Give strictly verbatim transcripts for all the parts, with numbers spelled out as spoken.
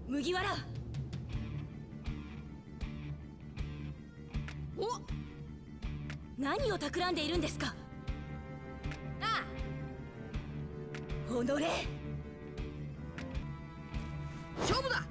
麦わら。 お、 何を企んでいるんですか。 ああ、おのれ。 勝負だ。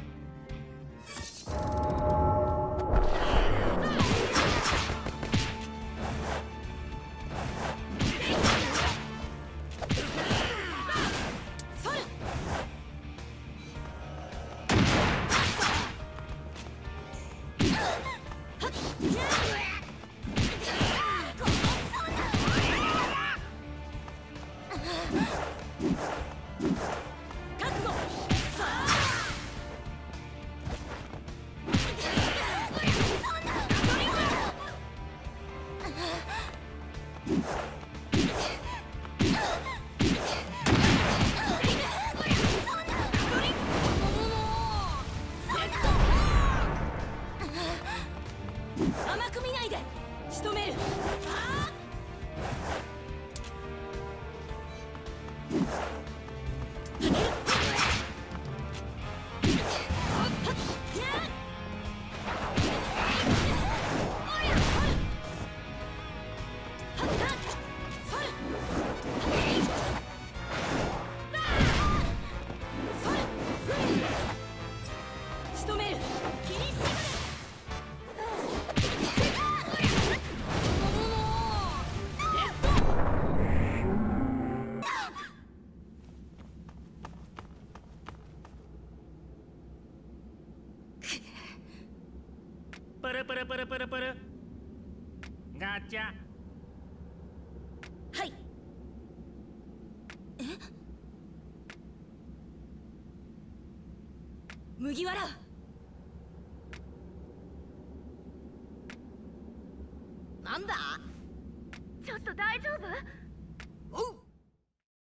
甘く見ないで仕留める。仕留める。気にしない。 プルプルプルプルプルガチャ。 はい。え？麦わら。 なんだ。 ちょっと大丈夫？ おう。